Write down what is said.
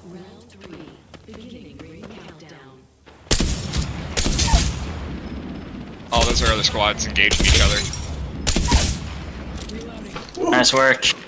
Round 3. Beginning ring countdown. Oh, those are other squads engaging each other. Nice work.